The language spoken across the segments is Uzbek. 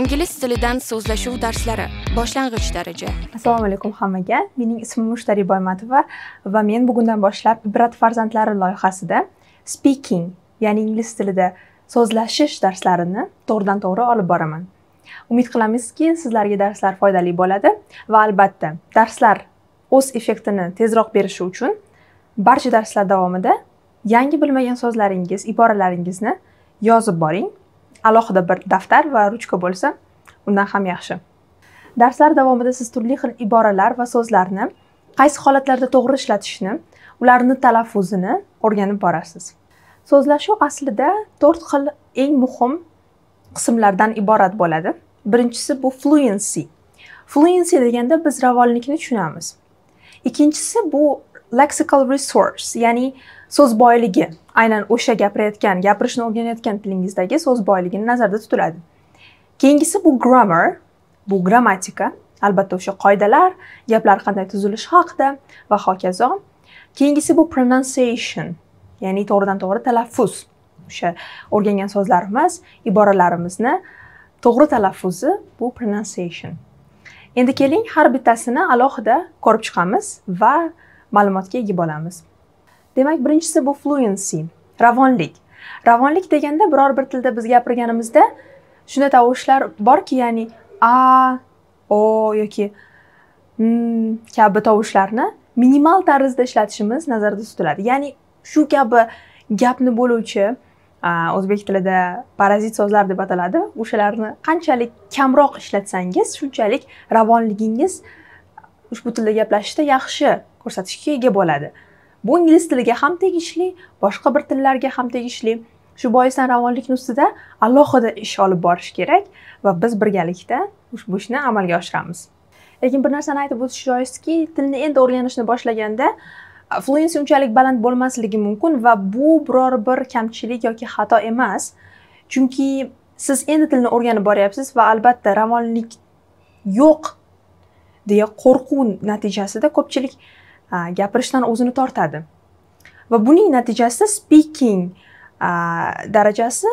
Ingliz tilidan so'zlashuv darslari boshlang'ich daraja. Assalomu alaykum hammaga. Mening ismim Mushtari Boymatova va men bugundan boshlab Ibrat farzandlari loyihasida speaking, ya'ni ingliz tilida so'zlashish darslarini to'g'ridan-to'g'ri olib boraman. Umid qilamizki, sizlarga darslar foydali bo'ladi va albatta, darslar o'z effektini tezroq berishi uchun barcha darslar davomida yangi bilmagan so'zlaringiz, iboralaringizni yozib boring. Alohida bir daftar va ruchka bo'lsa, undan ham yaxshi. Darslar davomida siz turli xil iboralar va so'zlarni qaysi holatlarda to'g'ri ishlatishni, ularni talaffuzini o'rganib borasiz. So'zlashuv aslida 4 xil eng muhim qismlardan iborat bo'ladi. Birinchisi bu fluency. Fluency deganda biz ravonlikni tushunamiz. Ikkinchisi bu lexical resource, ya'ni so'z boyligi. Aynan o'sha gapirishni o'rganayotgan tilingizdagi so'z boyligini nazarda tutiladi. Keyingisi bu grammar, bu grammatika, albatta o'sha qoidalar, gaplar qanday tuzilishi haqida va hokazo. Keyingisi bu pronunciation, ya'ni to'g'ridan-to'g'ri talaffuz. O'sha o'rgangan so'zlarimiz, iboralarimizni to'g'ri talaffuzi bu pronunciation. Endi keling, har bittasini alohida ko'rib chiqamiz va ma'lumotga ega bo'lamiz. Demak, birinchisi bu fluency, ravonlik. Ravonlik deganda biror bir tilda biz gapirganimizda shunday tovushlar borki, ya'ni a, o yoki kabi tovushlarni minimal tarzda ishlatishimiz nazarda tutiladi. Ya'ni shu kabi gapni bo'luvchi o'zbek tilida parazit so'zlar deb ataladi. O'shalarni qanchalik kamroq ishlatsangiz, shunchalik ravonligingiz ushbu tilda gaplashishda yaxshi ko'rsatishga ega bo'ladi. Bu ingliz tiliga ham tegishli, boshqa bir tillarga ham tegishli. Shu boisdan ravonlikning ustida alohida ish olib borish kerak va biz birgalikda ushbu ishni amalga oshiramiz. Lekin bir narsani aytib o'tish joizki, tilni endi o'rganishni boshlaganda fluency unchalik baland bo'lmasligi mumkin va bu biror bir kamchilik yoki xato emas. Chunki siz endi tilni o'rganib boryapsiz va albatta ravonlik yo'q deya qo'rquv natijasida ko'pchilik gapirishdan o'zini tortadi. Va buning natijasida speaking darajasi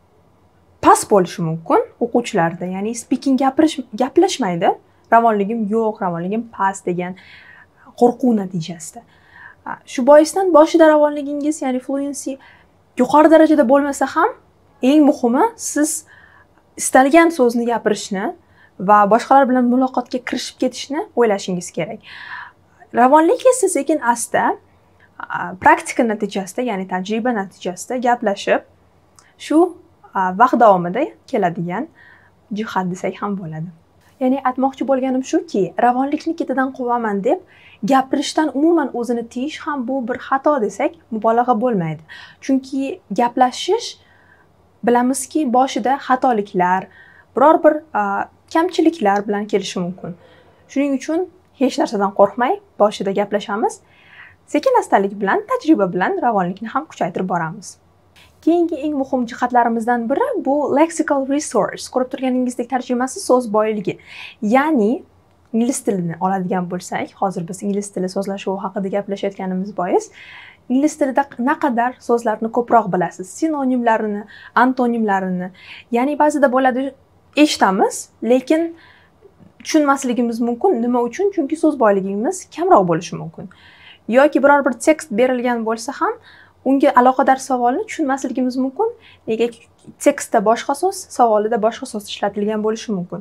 past bo'lishi mumkin o'quvchilarda. Ya'ni speaking gaplashmaydi. Ravonligim yo'q, ravonligim past degan qo'rquv natijasida. Shu boisdan boshida ravonligingiz, ya'ni fluency yuqori darajada bo'lmasa ham, eng muhimi siz istalgan so'zni gapirishni va boshqalar bilan muloqotga kirishib ketishni o'ylashingiz kerak. Ravonlik esa sekin-asta praktika natijasida, ya'ni tajriba natijasida gaplashib, shu vaqt davomida keladigan jihat desak ham bo'ladi. Ya'ni aytmoqchi bo'lganim shuki, ravonlikni ketidan quvaman deb gapirishdan umuman o'zini tiyish ham bu bir xato desak, mubolag'a bo'lmaydi. Chunki gaplashish bilamizki, boshida xatoliklar, biror bir kamchiliklar bilan kelishi mumkin. Shuning uchun hech narsadan qo'rqmay, boshida gaplashamiz. Sekin-astalik bilan, tajriba bilan ravonlikni ham kuchaytirib boramiz. Keyingi eng muhim jihatlarimizdan biri bu lexical resource. Ko'rib turganingizdek tarjimasi so'z boyligi. Ya'ni ingliz tilini oladigan bo'lsak, hozir biz ingliz tili so'zlashuvi haqida gaplashayotganimiz bois, ingliz tilida naqadar so'zlarni ko'proq bilasiz, sinonimlarini, antonimlarini. Ya'ni ba'zida bo'ladi eshitamiz, lekin tushunmasligimiz mumkin. Nima uchun? Chunki so'z boyligimiz kamroq bo'lishi mumkin. Yoki biror bir tekst berilgan bo'lsa ham, unga aloqador savolni tushunmasligimiz mumkin. Nega tekstda boshqa so'z, savolida boshqa so'z ishlatilgan bo'lishi mumkin.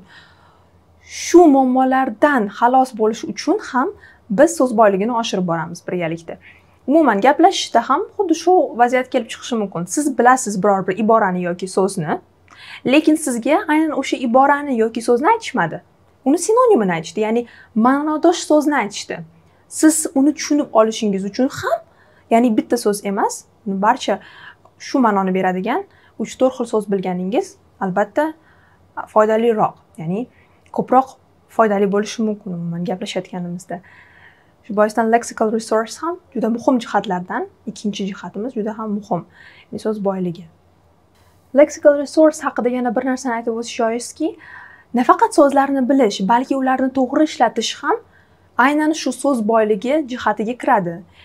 Shu muammolardan xalos bo'lish uchun ham biz so'z boyligini oshirib boramiz birgalikda. Umuman gaplashishda ham xuddi shu vaziyat kelib chiqishi mumkin. Siz bilasiz biror bir iborani yoki so'zni, lekin sizga aynan o'sha iborani yoki so'zni aytishmadi. Uni sinonimini aytishdi, ya'ni ma'nodosh so'zni aytishdi. Siz uni tushunib olishingiz uchun ham, ya'ni bitta so'z emas, barcha shu ma'noni beradigan 3-4 xil so'z bilganingiz albatta foydaliroq, ya'ni ko'proq foydali bo'lishi mumkin umuman gaplashayotganimizda. Shu boisdan lexical resource ham juda muhim jihatlardan, ikkinchi jihatimiz juda ham muhim, ya'ni so'z boyligi. Lexical resource haqida yana bir narsani aytib o'tish joizki, nafaqat so'zlarni bilish, balki ularni to'g'ri ishlatish ham aynan shu so'z boyligi jihatiga kiradi.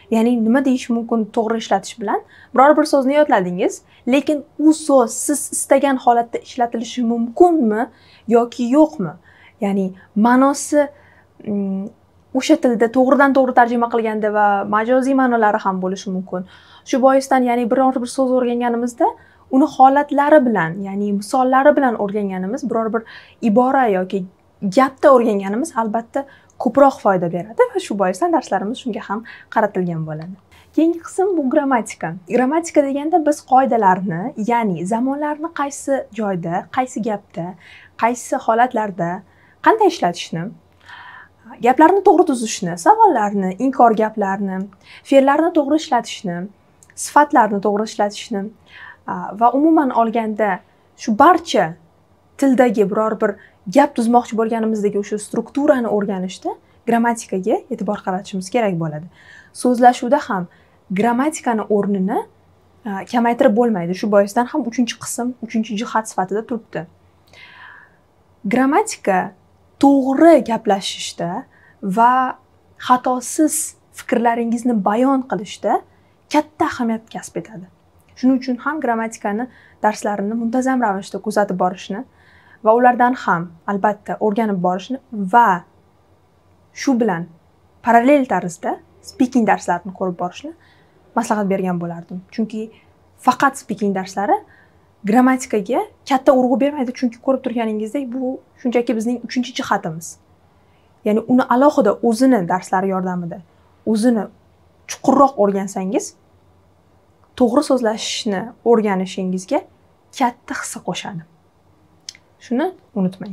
Ya'ni nima deyish mumkin to'g'ri ishlatish bilan? Biror bir so'zni yodladingiz, lekin u so'z siz istagan holatda ishlatilishi mumkinmi yoki yo'qmi? Ya'ni ma'nosi o'sha tilda to'g'ridan to'g'ri tarjima qilganda va majoziy ma'nolari ham bo'lishi mumkin. Shu boisdan, ya'ni biror bir so'z o'rganganimizda uni holatlari bilan, ya'ni misollari bilan o'rganganimiz, biror bir ibora yoki gapda o'rganganimiz albatta ko'proq foyda beradi va shu boisdan darslarimiz shunga ham qaratilgan bo'ladi. Keyingi qism bu grammatika. Grammatika deganda biz qoidalarni, ya'ni zamonlarni qaysi joyda, qaysi gapda, qaysi holatlarda qanday ishlatishni, gaplarni to'g'ri tuzishni, savollarni, inkor gaplarni, fe'llarni to'g'ri ishlatishni, sifatlarni to'g'ri ishlatishni va umuman olganda shu barcha tildagi biror bir gap tuzmoqchi bo'lganimizdagi o'sha strukturani o'rganishda grammatikaga e'tibor qaratishimiz kerak bo'ladi. So'zlashuvda ham grammatikani o'rnini kamaytirib bo'lmaydi. Shu boisdan ham 3-qism, 3-jihat sifatida turibdi. Grammatika to'g'ri gaplashishda va xatosiz fikrlaringizni bayon qilishda katta ahamiyat kasb etadi. Shuning uchun ham grammatikani darslarini muntazam ravishda kuzatib borishni va ulardan ham albatta o'rganib borishni va shu bilan parallel tarzda speaking darslarini ko'rib borishni maslahat bergan bo'lardim. Chunki faqat speaking darslari grammatikaga katta urg'u bermaydi, chunki ko'rib turganingizdek bu shunchaki bizning 3-jihatimiz. Ya'ni uni alohida o'zini darslari yordamida o'zini chuqurroq o'rgansangiz, to'g'ri so'zlashishni o'rganishingizga katta hissa qo'shadi. Shuni unutmang.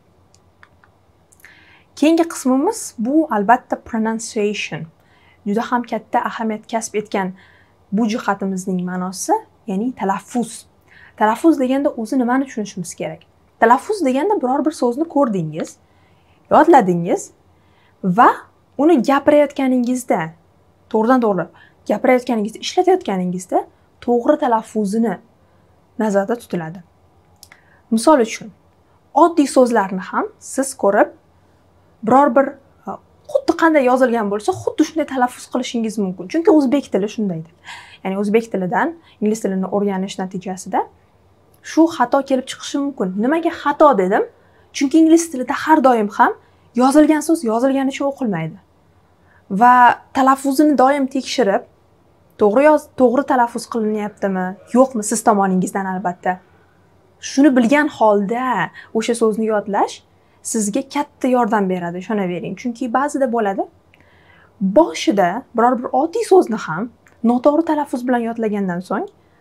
Keyingi qismimiz bu albatta pronunciation. Juda ham katta ahamiyat kasb etgan bu jihatimizning ma'nosi, ya'ni talaffuz. Talaffuz deganda o'zi nimani tushunishimiz kerak? Talaffuz deganda biror bir so'zni ko'rdingiz, yodladingiz va uni gapirayotganingizda, to'g'ridan to'g'ri gapirayotganingizda, ishlatayotganingizda to'g'ri talaffuzini nazarda tutiladi. Misol uchun, oddiy so'zlarni ham siz ko'rib, biror bir xuddi qanday yozilgan bo'lsa, xuddi shunday talaffuz qilishingiz mumkin. Chunki o'zbek tili shundaydir. Ya'ni o'zbek tilidan ingliz tilini o'rganish natijasida shu xato kelib chiqishi mumkin. Nimaga xato dedim? Chunki ingliz tilida har doim ham yozilgan so'z yozilganicha o'qilmaydi. Va talaffuzini doim tekshirib, to'g'ri talaffuz qilinyaptimi, yo'qmi siz tomoningizdan albatta. Shuni bilgan holda o'sha so'zni yodlash sizga katta yordam beradi, ishonavering. Chunki ba'zida bo'ladi, boshida biror bir oddiy so'zni ham noto'g'ri talaffuz bilan yodlagandan so'ng,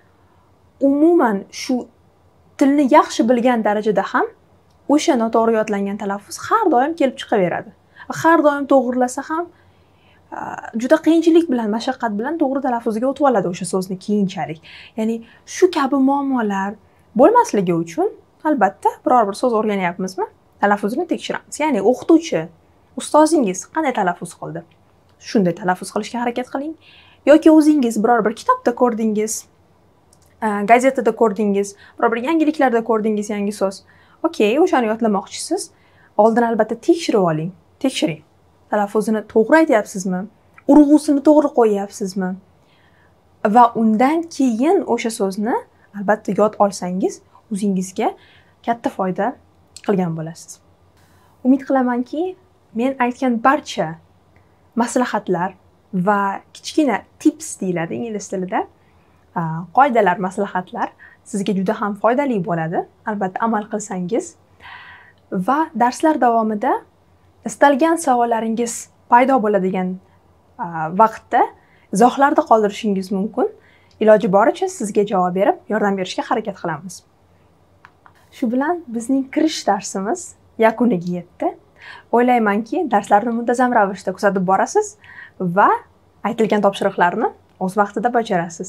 umuman shu tilni yaxshi bilgan darajada ham o'sha noto'g'ri yodlangan talaffuz har doim kelib chiqaveradi. Har doim to'g'rilasa ham juda qiyinchilik bilan, mashaqqat bilan to'g'ri talaffuzga o'tib oladi o'sha so'zni keyinchalik. Ya'ni shu kabi muammolar bo'lmasligi uchun albatta biror bir so'z o'rganyapmizmi, talaffuzini tekshiramiz. Ya'ni o'qituvchi, ustozingiz qanday talaffuz qildi? Shunday talaffuz qilishga harakat qiling. Yoki o'zingiz biror bir kitobda ko'rdingiz, gazetada ko'rdingiz, biror bir yangiliklarda ko'rdingiz yangi so'z. Okey, o'shani yodlamoqchisiz. Oldin albatta tekshirib oling. Tekshiring. Talaffuzini to'g'ri aytyapsizmi? Urg'usini to'g'ri qo'yyapsizmi? Va undan keyin o'sha so'zni albatta yod olsangiz, o'zingizga katta foyda qilgan bo'lasiz. Umid qilamanki, men aytgan barcha maslahatlar va kichkina tips deyiladi ingliz tilida, qoidalar, maslahatlar sizga juda ham foydali bo'ladi, albatta amal qilsangiz. Va darslar davomida istalgan savollaringiz paydo bo'ladigan vaqtda izohlarda qoldirishingiz mumkin. Iloji boricha sizga javob berib, yordam berishga harakat qilamiz. Shu bilan bizning kirish darsimiz yakuniga yetdi. O'ylaymanki, darslarni muntazam ravishda kuzatib borasiz va aytilgan topshiriqlarni o'z vaqtida bajarasiz.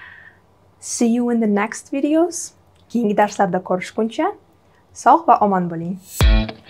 See you in the next videos. Keyingi darslarda ko'rishguncha sog' va omon bo'ling.